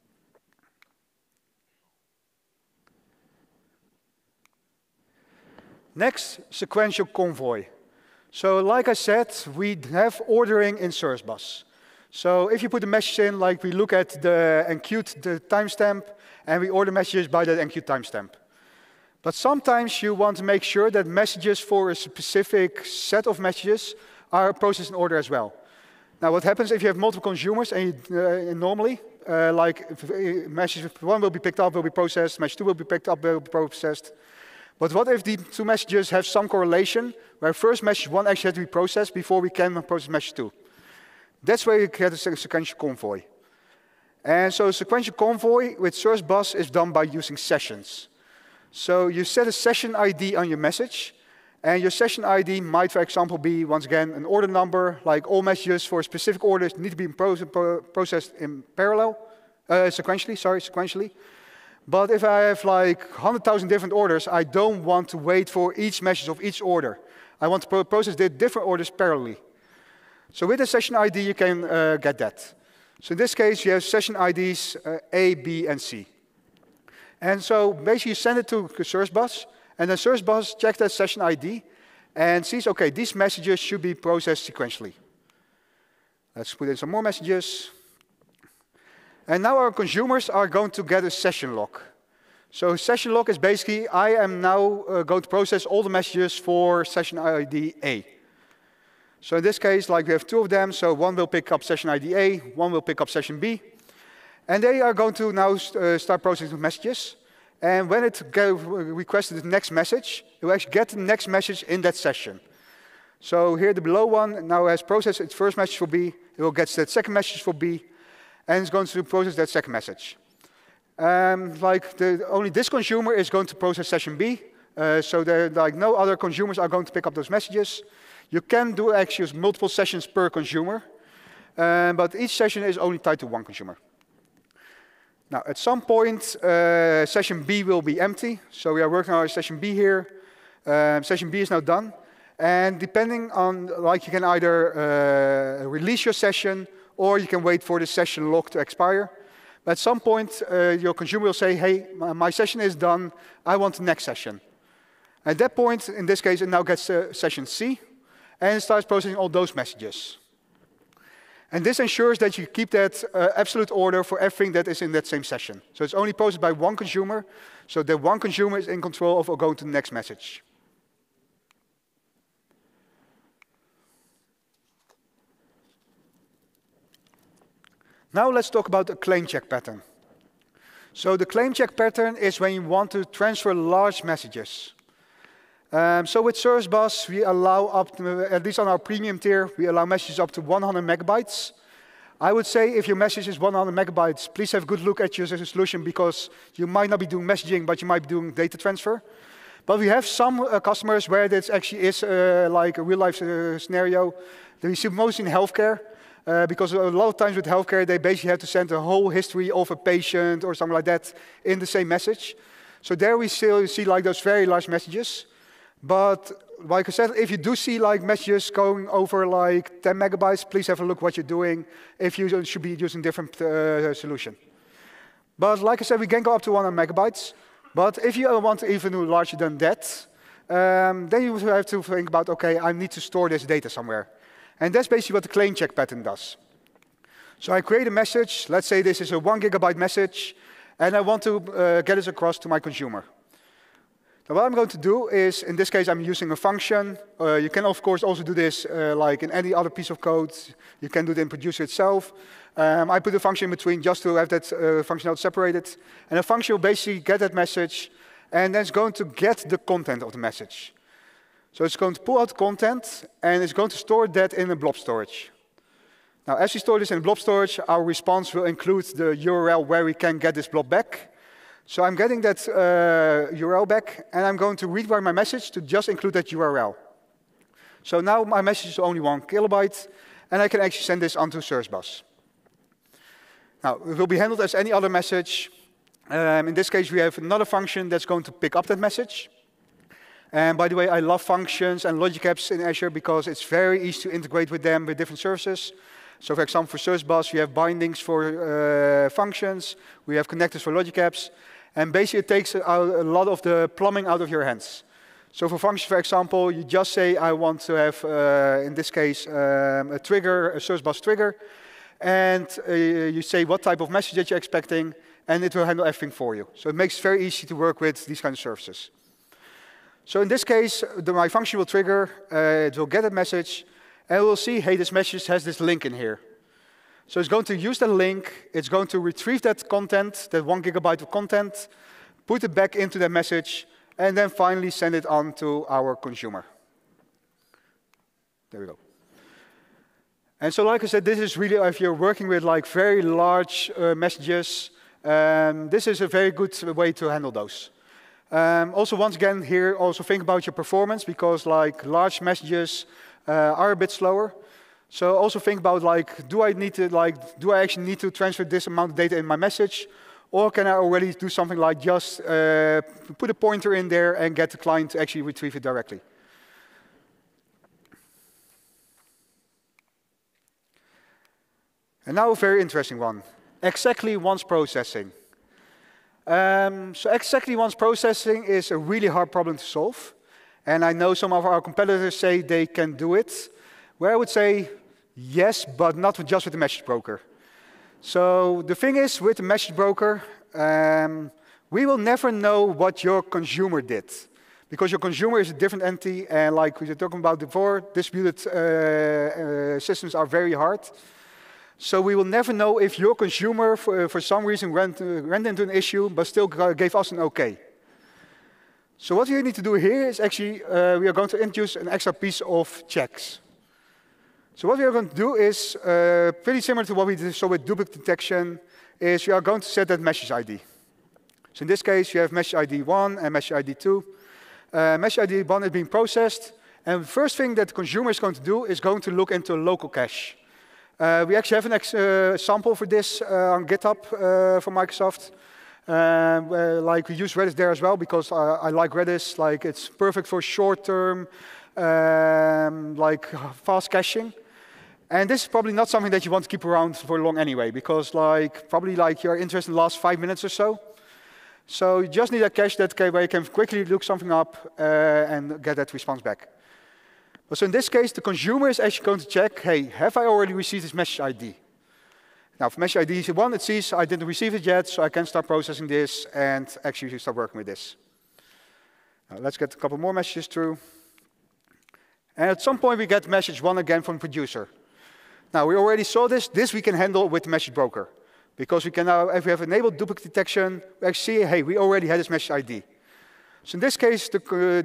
Next, sequential convoy. So like I said, we have ordering in Service Bus. So if you put a message in, like we look at the enqueued the timestamp, and we order messages by that enqueued timestamp. But sometimes you want to make sure that messages for a specific set of messages are processed in order as well. Now what happens if you have multiple consumers, and normally, like message 1 will be picked up, will be processed, message 2 will be picked up, will be processed. But what if the two messages have some correlation, where first message 1 actually has to be processed before we can process message 2? That's where you get a sequential convoy. And so sequential convoy with Service Bus is done by using sessions. So you set a session ID on your message, and your session ID might, for example, be, once again, an order number, like all messages for specific orders need to be processed in parallel, sequentially. But if I have like 100,000 different orders, I don't want to wait for each message of each order. I want to process the different orders parallelly. So with the session ID, you can get that. So in this case, you have session IDs A, B, and C. And so basically, you send it to Service Bus, and then Service Bus checks that session ID and sees, okay, these messages should be processed sequentially. Let's put in some more messages. And now our consumers are going to get a session log. So session log is basically, I am now going to process all the messages for session ID A. So in this case, like we have 2 of them, so 1 will pick up session ID A, 1 will pick up session B. And they are going to now start processing messages. And when it requested the next message, it will actually get the next message in that session. So here the below one now has processed its first message for B, it will get that second message for B, and it's going to process that second message. Only this consumer is going to process session B, so like no other consumers are going to pick up those messages. You can do actually multiple sessions per consumer, but each session is only tied to one consumer. Now, at some point, session B will be empty, so we are working on our session B here. Session B is now done, and depending on, like, you can either release your session, or you can wait for the session log to expire. But at some point, your consumer will say, hey, my session is done, I want the next session. At that point, in this case, it now gets session C, and it starts processing all those messages. And this ensures that you keep that absolute order for everything that is in that same session. So it's only processed by one consumer, so that one consumer is in control of going to the next message. Now let's talk about the claim check pattern. So the claim check pattern is when you want to transfer large messages. So with Service Bus, we allow up to, at least on our premium tier, we allow messages up to 100 megabytes. I would say if your message is 100 megabytes, please have a good look at your solution, because you might not be doing messaging, but you might be doing data transfer. But we have some customers where this actually is like a real-life scenario. We see mostly in healthcare, because a lot of times with healthcare, they basically have to send a whole history of a patient or something like that in the same message. So there we still see like those very large messages. But like I said, if you do see like messages going over like 10 megabytes, please have a look what you're doing, if you should be using different solution. But like I said, we can go up to 100 megabytes. But if you want to even do larger than that, then you have to think about, okay, I need to store this data somewhere. And that's basically what the claim check pattern does. So I create a message. Let's say this is a 1 gigabyte message, and I want to get it across to my consumer. So what I'm going to do is, in this case, I'm using a function. You can, of course, also do this like in any other piece of code. You can do it in Producer itself. I put a function in between just to have that functionality separated. And a function will basically get that message, and then it's going to get the content of the message. So it's going to pull out the content, and it's going to store that in a blob storage. Now, as we store this in blob storage, our response will include the URL where we can get this blob back. So I'm getting that URL back, and I'm going to rewrite my message to just include that URL. So now my message is only 1 kilobyte, and I can actually send this onto Service Bus. Now, it will be handled as any other message. In this case, we have another function that's going to pick up that message. And by the way, I love functions and logic apps in Azure because it's very easy to integrate with them with different services. So for example, for Service Bus, we have bindings for functions. We have connectors for logic apps. And basically, it takes a lot of the plumbing out of your hands. So for functions, for example, you just say, I want to have, in this case, a trigger, a Service Bus trigger. And you say what type of message that you're expecting, and it will handle everything for you. So it makes it very easy to work with these kinds of services. So in this case, my function will trigger, it will get a message, and we'll see, hey, this message has this link in here. So it's going to use that link, it's going to retrieve that content, that 1 gigabyte of content, put it back into that message, and then finally send it on to our consumer. There we go. And so like I said, this is really, if you're working with like very large messages, this is a very good way to handle those. Also, once again, here, also think about your performance, because like large messages are a bit slower. So also think about like, do I actually need to transfer this amount of data in my message? Or can I already do something like just put a pointer in there and get the client to actually retrieve it directly? And now a very interesting one. Exactly once processing. So exactly once processing is a really hard problem to solve. And I know some of our competitors say they can do it. Where I would say, yes, but not just with the message broker. So the thing is, with the message broker, we will never know what your consumer did. Because your consumer is a different entity, and like we were talking about before, distributed systems are very hard. So we will never know if your consumer, for some reason, ran into an issue, but still gave us an OK. So what we need to do here is actually, we are going to introduce an extra piece of checks. So what we are going to do is pretty similar to what we saw with duplicate detection, is we are going to set that message ID. So in this case, you have message ID 1 and message ID 2. Message ID 1 is being processed, and the first thing that the consumer is going to do is going to look into a local cache. We actually have an sample for this on GitHub for Microsoft. Like we use Redis there as well because I like Redis. Like it's perfect for short-term, like fast caching. And this is probably not something that you want to keep around for long anyway, because like probably like you're interested in the last 5 minutes or so. So you just need a cache that where you can quickly look something up and get that response back. So in this case, the consumer is actually going to check, hey, have I already received this message ID? Now, for message ID 1, it sees I didn't receive it yet, so I can start processing this and actually start working with this. Now, let's get a couple more messages through. And at some point, we get message 1 again from the producer. Now, we already saw this. This we can handle with the message broker. Because we can now, if we have enabled duplicate detection, we actually see, hey, we already had this message ID. So in this case, the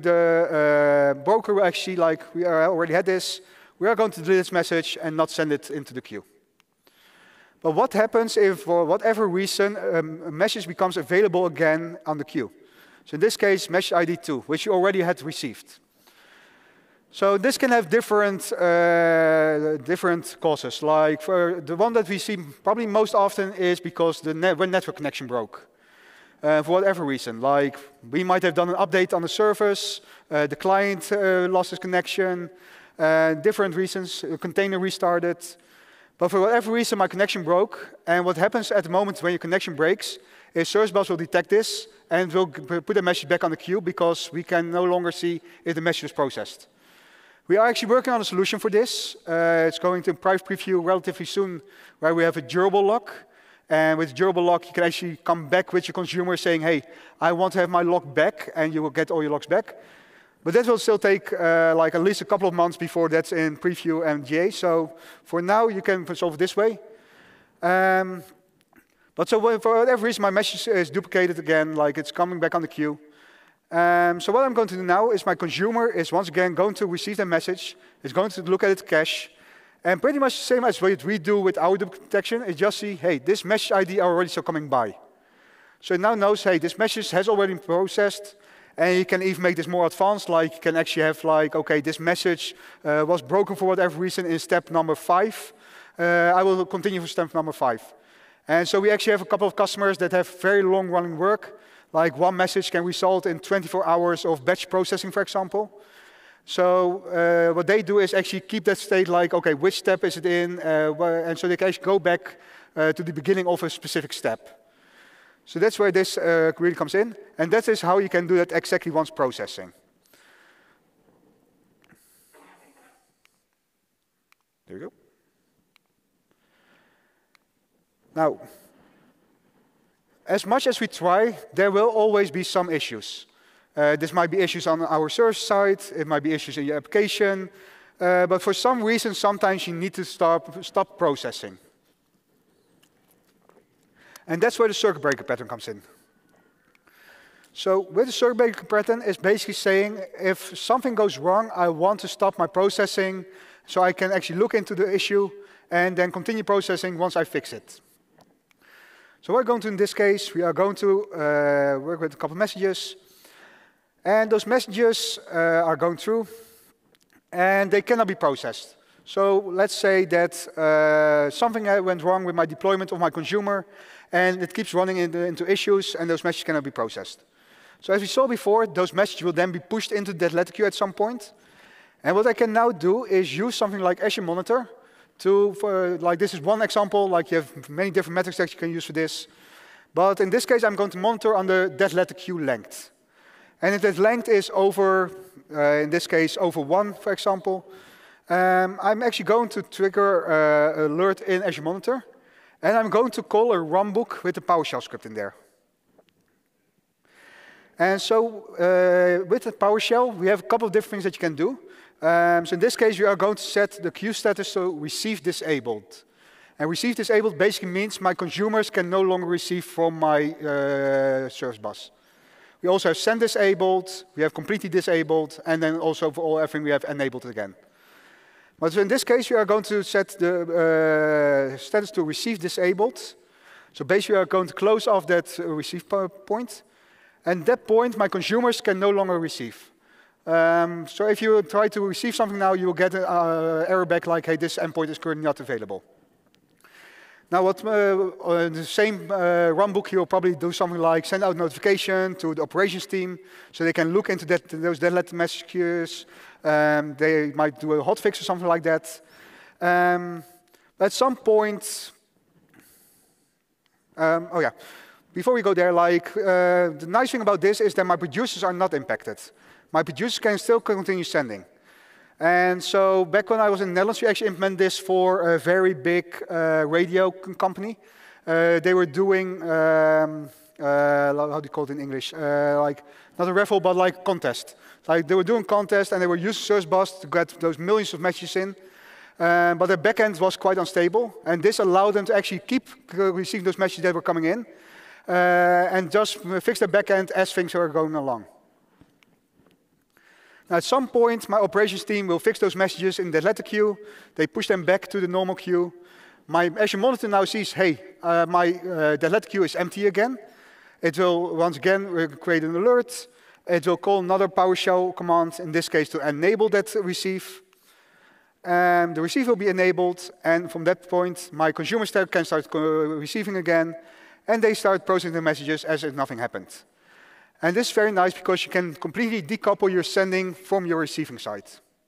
broker will actually, like, we already had this. We are going to delete this message and not send it into the queue. But what happens if, for whatever reason, a message becomes available again on the queue? So in this case, message ID 2, which you already had received. So this can have different causes. Like for the one that we see probably most often is because when network connection broke. for whatever reason. Like, we might have done an update on the service, the client lost his connection, different reasons, a container restarted. But for whatever reason, my connection broke. And what happens at the moment when your connection breaks is Service Bus will detect this and will put a message back on the queue because we can no longer see if the message was processed. We are actually working on a solution for this. It's going to private preview relatively soon, where we have a durable lock. And with durable lock, you can actually come back with your consumer saying, hey, I want to have my lock back, and you will get all your locks back. But that will still take like at least a couple of months before that's in preview and GA. So for now, you can solve it this way. But so for whatever reason, my message is duplicated again, like it's coming back on the queue. So what I'm going to do now is my consumer is once again going to receive the message, is going to look at its cache, and pretty much the same as what we do with our duplicate detection, is just see, hey, this message ID already still coming by. So it now knows, hey, this message has already been processed, and you can even make this more advanced, like you can actually have like, okay, this message was broken for whatever reason in step number 5. I will continue for step number 5. And so we actually have a couple of customers that have very long running work. Like one message can result in 24 hours of batch processing, for example. So what they do is actually keep that state like, okay, which step is it in? And so they can actually go back to the beginning of a specific step. So that's where this really comes in. And that is how you can do that exactly once processing. There you go. Now, as much as we try, there will always be some issues. This might be issues on our service side, it might be issues in your application, but for some reason, sometimes you need to stop processing. And that's where the circuit breaker pattern comes in. So with the circuit breaker pattern, it's basically saying, if something goes wrong, I want to stop my processing, so I can actually look into the issue and then continue processing once I fix it. So we're going to, in this case, we are going to work with a couple of messages. And those messages are going through, and they cannot be processed. So let's say that something went wrong with my deployment of my consumer, and it keeps running into issues, and those messages cannot be processed. So as we saw before, those messages will then be pushed into that letter queue at some point. And what I can now do is use something like Azure Monitor, like this is one example, like you have many different metrics that you can use for this. But in this case, I'm going to monitor on the that letter queue length. And if that length is over, in this case, over 1, for example, I'm actually going to trigger an alert in Azure Monitor. And I'm going to call a runbook with a PowerShell script in there. And so with the PowerShell, we have a couple of different things that you can do. So in this case, we are going to set the queue status to receive disabled. And receive disabled basically means my consumers can no longer receive from my service bus. We also have send disabled, we have completely disabled, and then also for all everything we have enabled again. But so in this case, we are going to set the status to receive disabled. So basically, we are going to close off that receive point. And at that point, my consumers can no longer receive. So if you try to receive something now, you will get an error back like, hey, this endpoint is currently not available. Now, what the same runbook, you'll probably do something like send out notification to the operations team, so they can look into those dead message queues. They might do a hotfix or something like that. At some point, oh yeah, before we go there, like the nice thing about this is that my producers are not impacted. My producers can still continue sending. And so back when I was in the Netherlands, we actually implemented this for a very big radio company. They were doing, how do you call it in English? Like, not a raffle, but like contest. Like they were doing contest and they were using Service Bus to get those millions of messages in. But their backend was quite unstable. And this allowed them to actually keep receiving those messages that were coming in. And just fix their backend as things were going along. Now, at some point, my operations team will fix those messages in the letter queue. They push them back to the normal queue. My Azure Monitor now sees, hey, the letter queue is empty again. It will, once again, create an alert. It will call another PowerShell command, in this case, to enable that receive. The receive will be enabled, and from that point, my consumer step can start receiving again. and they start processing the messages as if nothing happened. And this is very nice because you can completely decouple your sending from your receiving side.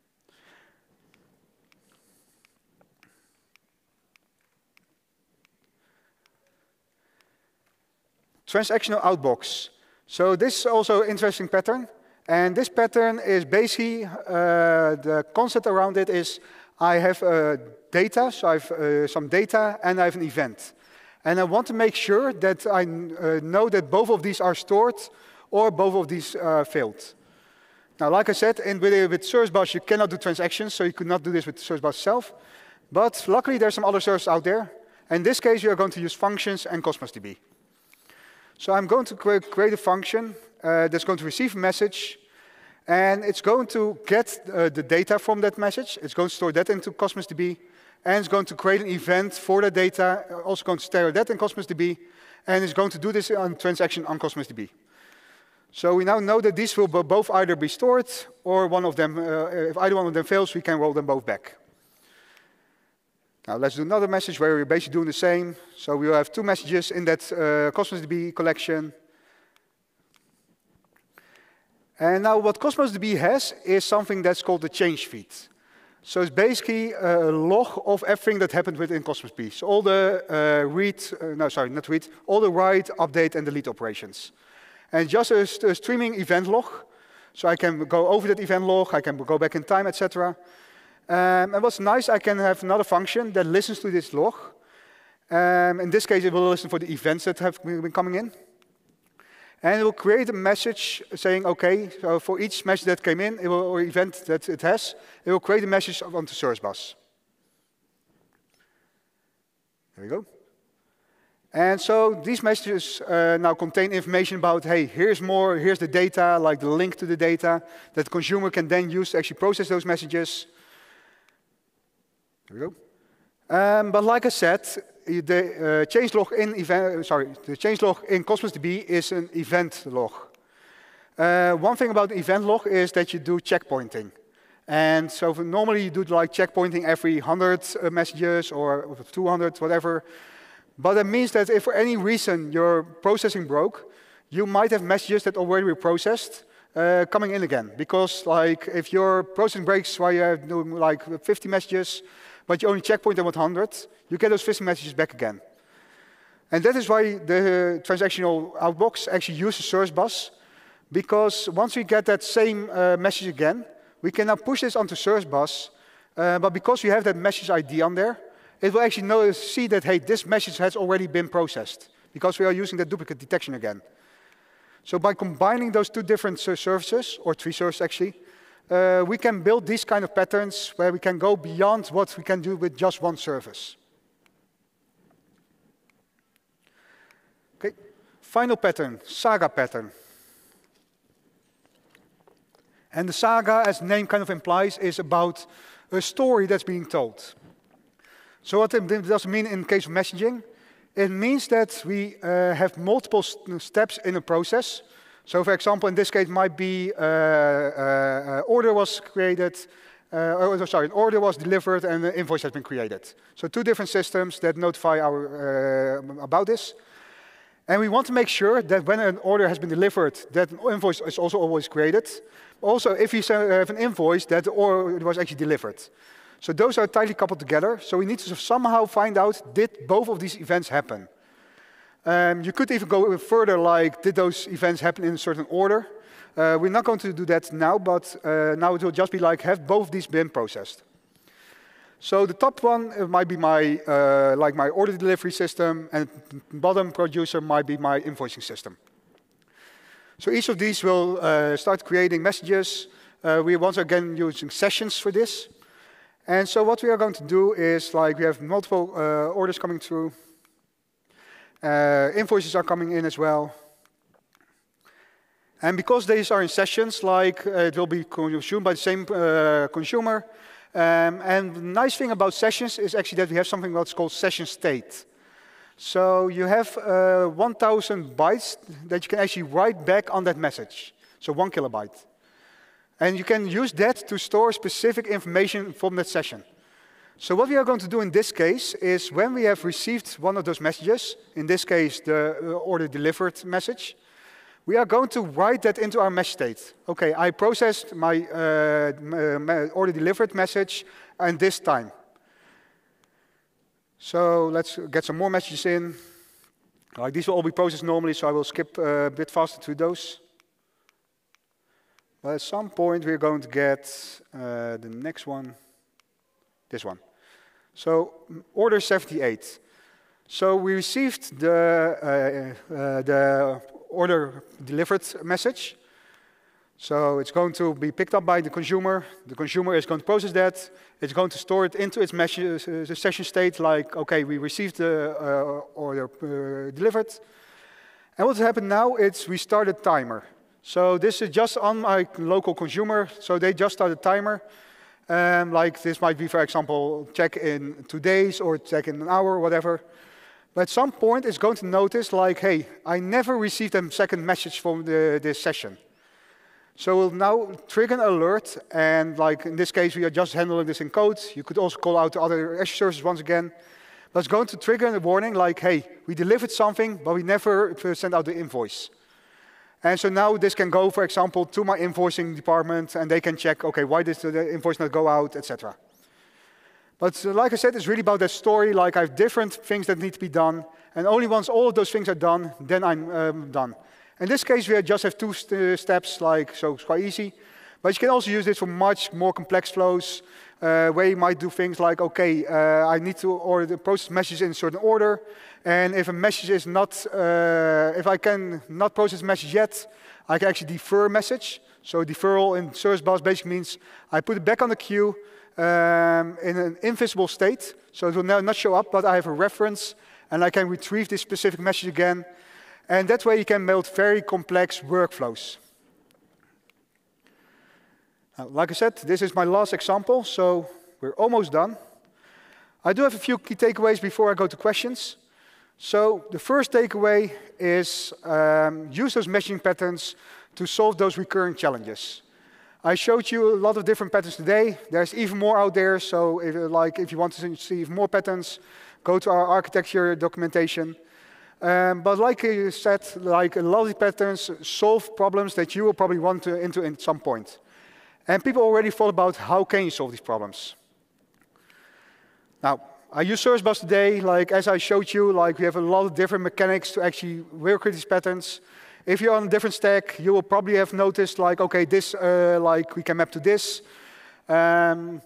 Transactional outbox. So this is also an interesting pattern. And this pattern is basically, the concept around it is I have data, so I have some data and I have an event. And I want to make sure that I know that both of these are stored or both of these failed. Now, like I said, with Service Bus, you cannot do transactions, so you could not do this with Service Bus itself. But luckily, there's some other services out there. In this case, you are going to use functions and Cosmos DB. So I'm going to create a function that's going to receive a message, and it's going to get the data from that message. It's going to store that into Cosmos DB, and it's going to create an event for the data, also going to store that in Cosmos DB, and it's going to do this on transaction on Cosmos DB. So we now know that these will both either be stored, or one of them, if either one of them fails, we can roll them both back. Now let's do another message where we're basically doing the same. So we will have two messages in that Cosmos DB collection. And now what Cosmos DB has is something that's called the change feed. So it's basically a log of everything that happened within Cosmos DB. So all the all the write, update, and delete operations. And just a streaming event log. So I can go over that event log, I can go back in time, etc. And what's nice, I can have another function that listens to this log. In this case, it will listen for the events that have been coming in. And it will create a message saying, OK, so for each message that came in, or event that it has, it will create a message onto Service Bus. There we go. And so these messages now contain information about, hey, here's the data, like the link to the data, that the consumer can then use to actually process those messages. There we go. But like I said, the changelog in Cosmos DB is an event log. One thing about the event log is that you do checkpointing. And so normally you do like checkpointing every 100 messages or 200, whatever. But that means that if for any reason your processing broke, you might have messages that already were processed coming in again. Because like if your processing breaks while you're doing like 50 messages, but you only checkpoint them with 100, you get those 50 messages back again. And that is why the transactional outbox actually uses Service Bus, because once we get that same message again, we can now push this onto Service Bus, but because we have that message ID on there, it will actually see that, hey, this message has already been processed, because we are using that duplicate detection again. So by combining those two different services, or three services actually, we can build these kind of patterns where we can go beyond what we can do with just one service. Okay, final pattern, Saga pattern. And the saga, as the name kind of implies, is about a story that's being told. So what does it mean in case of messaging? It means that we have multiple steps in a process. So for example, in this case, it might be order was created, an order was delivered and an invoice has been created. So two different systems that notify about this. And we want to make sure that when an order has been delivered, that an invoice is also always created. Also, if you have an invoice, that the order was actually delivered. So those are tightly coupled together. So we need to somehow find out, did both of these events happen? You could even go further, like, did those events happen in a certain order? We're not going to do that now, but now it will just be like, have both these been processed? So the top one might be my, like my order delivery system, and bottom producer might be my invoicing system. So each of these will start creating messages. We once again using sessions for this. And so what we are going to do is, like, we have multiple orders coming through. Invoices are coming in as well. And because these are in sessions, like, it will be consumed by the same consumer. And the nice thing about sessions is actually that we have something that's called session state. So you have 1,000 bytes that you can actually write back on that message. So 1 kilobyte. And you can use that to store specific information from that session. So what we are going to do in this case is when we have received one of those messages, in this case the order delivered message, we are going to write that into our mesh state. Okay, I processed my order delivered message and this time. So let's get some more messages in. Like these will all be processed normally, so I will skip a bit faster through those. But at some point we're going to get the next one, this one. So order 78. So we received the order delivered message. So it's going to be picked up by the consumer. The consumer is going to process that. It's going to store it into its session state, like, okay, we received the order delivered. And what's happened now is we start a timer. So this is just on my local consumer. So they just start a timer. Like this might be, for example, check in 2 days or check in an hour, whatever. But at some point, it's going to notice, like, hey, I never received a second message from this session. So we'll now trigger an alert, and like in this case, we are just handling this in code. You could also call out to other Azure services once again. But it's going to trigger a warning like, hey, we delivered something, but we never sent out the invoice. And so now this can go, for example, to my invoicing department, and they can check, okay, why did the invoice not go out, etc. But like I said, it's really about that story, like I have different things that need to be done, and only once all of those things are done, then I'm done. In this case, we just have 2 steps, like, so it's quite easy. But you can also use this for much more complex flows, where you might do things like, okay, I need to order the process messages in a certain order, and if a message is not, if I can not process a message yet, I can actually defer a message. So deferral in Service Bus basically means I put it back on the queue in an invisible state, so it will now not show up, but I have a reference, and I can retrieve this specific message again. And that way you can build very complex workflows. Now, like I said, this is my last example, so we're almost done. I do have a few key takeaways before I go to questions. So the first takeaway is use those messaging patterns to solve those recurring challenges. I showed you a lot of different patterns today. There's even more out there, so if you want to see even more patterns, go to our architecture documentation. But like you said, like a lot of the patterns solve problems that you will probably want to into at some point. And people already thought about how can you solve these problems. Now, I use Service Bus today, like as I showed you, like we have a lot of different mechanics to actually work with these patterns. If you're on a different stack, you will probably have noticed like, okay, this, like we can map to this. And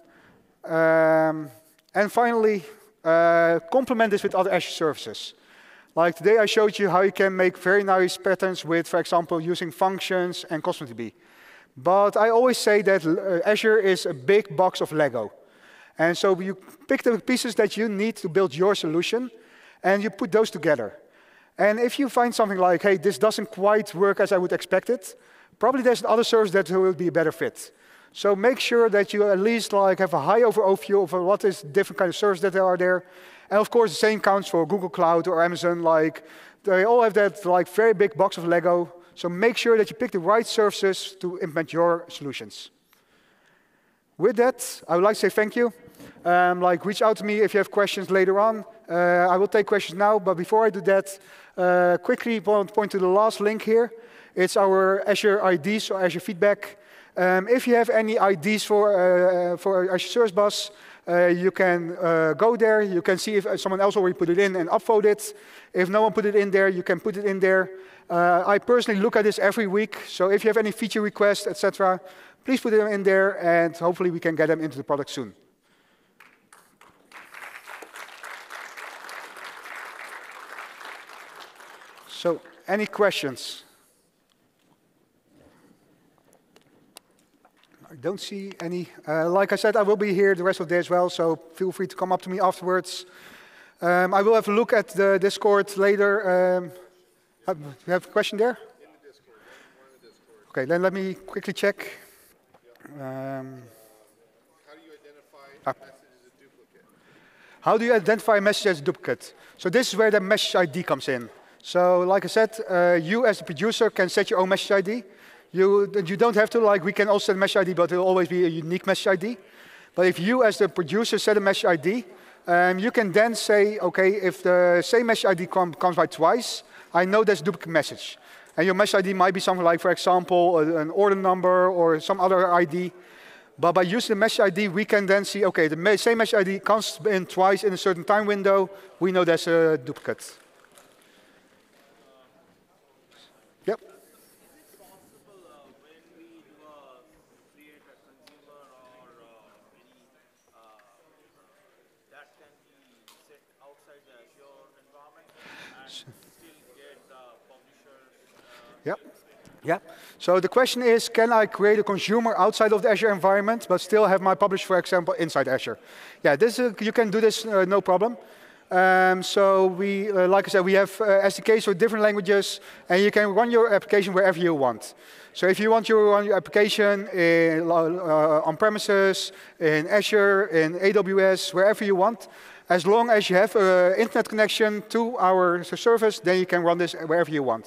finally, complement this with other Azure services. Like today I showed you how you can make very nice patterns with, for example, using functions and Cosmos DB. But I always say that Azure is a big box of Lego. And so you pick the pieces that you need to build your solution, and you put those together. And if you find something like, hey, this doesn't quite work as I would expect it, probably there's another service that will be a better fit. So make sure that you at least like have a high overview of what is different kind of services that are there. And of course, the same counts for Google Cloud or Amazon. Like they all have that like very big box of Lego. So make sure that you pick the right services to implement your solutions. With that, I would like to say thank you. Like reach out to me if you have questions later on. I will take questions now, but before I do that, quickly want to point to the last link here. It's our Azure IDs or Azure feedback. If you have any IDs for Azure Service Bus, you can go there. You can see if someone else already put it in and upvote it. If no one put it in there, you can put it in there. I personally look at this every week. So if you have any feature requests, etc., please put them in there, and hopefully we can get them into the product soon. So, any questions? I don't see any. Like I said, I will be here the rest of the day as well, so feel free to come up to me afterwards. I will have a look at the Discord later. You have a question there? In the Discord. More in the Discord. Okay, then let me quickly check. How do you identify a message as a duplicate? How do you identify a message as a duplicate? So this is where the message ID comes in. So like I said, you as the producer can set your own message ID. You don't have to, like we can also set a message ID, but it will always be a unique message ID. But if you, as the producer, set a message ID, you can then say, okay, if the same message ID comes by twice, I know that's a duplicate message. And your message ID might be something like, for example, an order number or some other ID. But by using the message ID, we can then see, okay, the same message ID comes in twice in a certain time window. We know that's a duplicate. Yep. Is it possible when we do create a consumer or any that can be set outside the Azure environment and still get the publishers? Yep. Yeah. So the question is, can I create a consumer outside of the Azure environment, but still have my publish, for example, inside Azure? Yeah, you can do this, no problem. So we, like I said, we have SDKs for different languages, and you can run your application wherever you want. So if you want to run your application on premises, in Azure, in AWS, wherever you want, as long as you have an internet connection to our service, then you can run this wherever you want.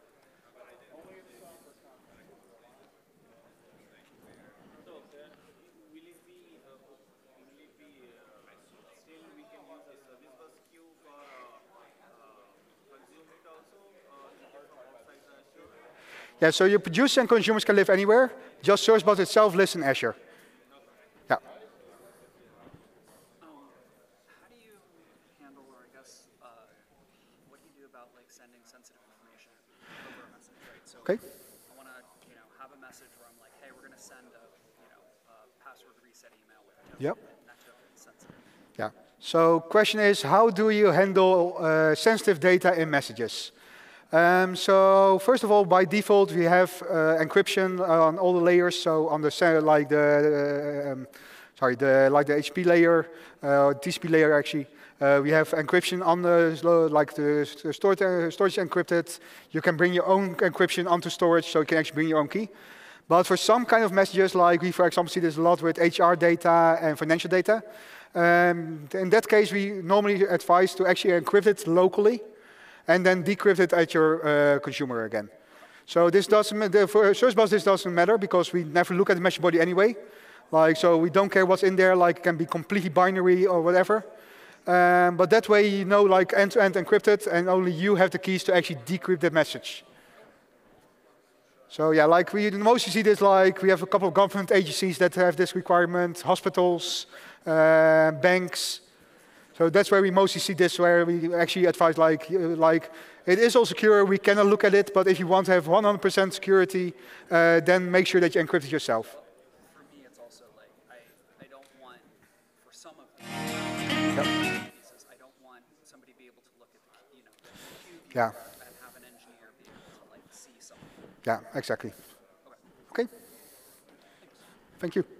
Yeah, so your producers and consumers can live anywhere. Just Service Bus itself lives in Azure. Yeah. How do you handle, or I guess, what do you do about like sending sensitive information over a message, right? So Okay. I want to, have a message where I'm like, hey, we're going to send a, a password reset email with Yep. that is sensitive. Yeah. So question is, how do you handle sensitive data in messages? So first of all, by default, we have encryption on all the layers. So on the like the HP layer, TCP layer actually, we have encryption on the storage encrypted. You can bring your own encryption onto storage, so you can actually bring your own key. But for some kind of messages, like we, for example, see this a lot with HR data and financial data. In that case, we normally advise to actually encrypt it locally, and then decrypt it at your consumer again. So this doesn't, for Service Bus, this doesn't matter because we never look at the message body anyway. So we don't care what's in there, like it can be completely binary or whatever. But that way you know, like end-to-end encrypted, and only you have the keys to actually decrypt the message. So yeah, like we mostly see this, like we have a couple of government agencies that have this requirement, hospitals, banks. So that's where we mostly see this, where we actually advise like it is all secure, we cannot look at it, but if you want to have 100% security, then make sure that you encrypt it yourself. For me, it's also like, I don't want, for some of the pieces, I don't want somebody to be able to look at the, the Yeah. and have an engineer be able to like see something. Yeah, exactly. Okay. Thank you.